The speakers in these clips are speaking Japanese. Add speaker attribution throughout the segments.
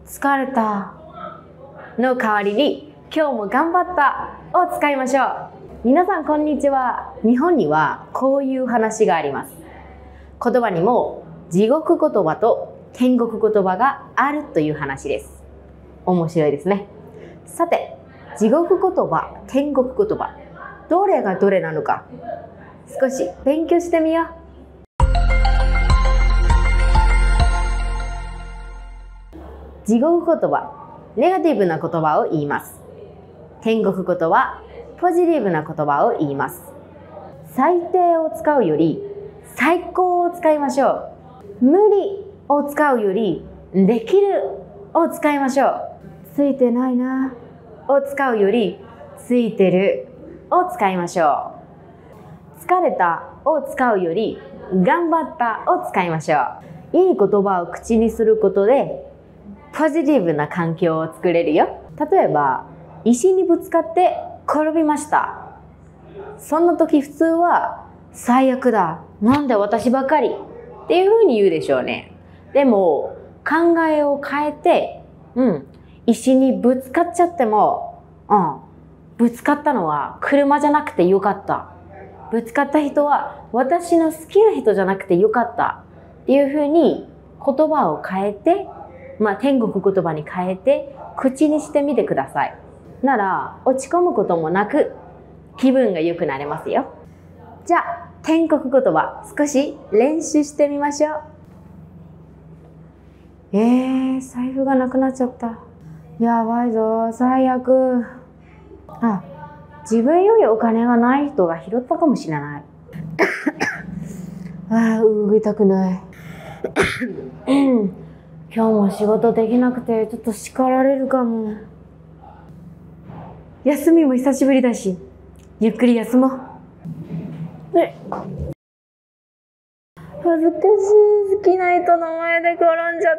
Speaker 1: 疲れたの代わりに今日も頑張ったを使いましょう。皆さんこんにちは。日本にはこういう話があります。言葉にも地獄言葉と天国言葉があるという話です。面白いですね。さて、地獄言葉、天国言葉、どれがどれなのか少し勉強してみよう。地獄言葉、ネガティブな言葉を言います。天国言葉、ポジティブな言葉を言います。最低を使うより最高を使いましょう。無理を使うよりできるを使いましょう。ついてないなを使うよりついてるを使いましょう。疲れたを使うより頑張ったを使いましょう。いい言葉を口にすることでポジティブな環境を作れるよ。例えば、石にぶつかって転びました。そんな時普通は最悪だ、なんで私ばかりっていうふうに言うでしょうね。でも考えを変えて、石にぶつかっちゃっても、ぶつかったのは車じゃなくてよかった。ぶつかった人は私の好きな人じゃなくてよかったっていうふうに言葉を変えて、天国言葉に変えて口にしてみてください。なら落ち込むこともなく気分が良くなれますよ。じゃあ天国言葉少し練習してみましょう。財布がなくなっちゃった。やばいぞ、最悪。自分よりお金がない人が拾ったかもしれない。動きたくない。今日も仕事できなくてちょっと叱られるかも。休みも久しぶりだし、ゆっくり休もう。恥ずかしい。好きな人の前で転んじゃった。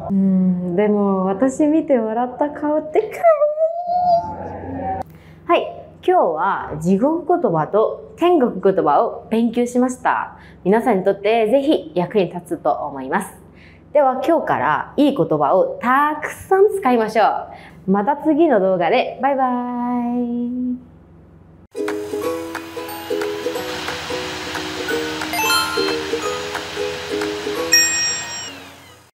Speaker 1: でも私見て笑った顔ってかわいい。はい、今日は地獄言葉と天国言葉を勉強しました。皆さんにとってぜひ役に立つと思います。では今日からいい言葉をたくさん使いましょう。また次の動画でバイバイ。